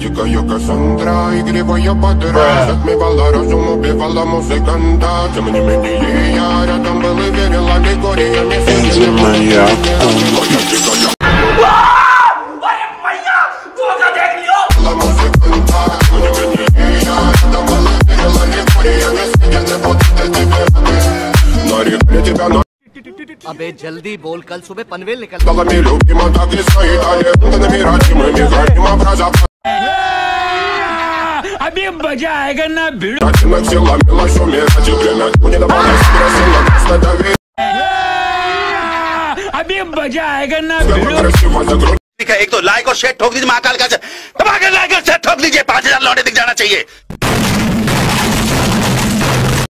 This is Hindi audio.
Дикая Кассандра, игривая подра. Затмевала разум, убивала музыканта. Тем не менее я рядом был и верила Григория. अबे जल्दी बोल, कल सुबह पनवेल निकल। अभी मजा आएगा ना भिड़ो। अभी मजा आएगा ना भिड़ो। एक तो लाइक और शेयर ठोक दीजिए, महाकाल का दबा के लाइक और शेयर ठोक दीजिए, 5000 लौटे दिख जाना चाहिए।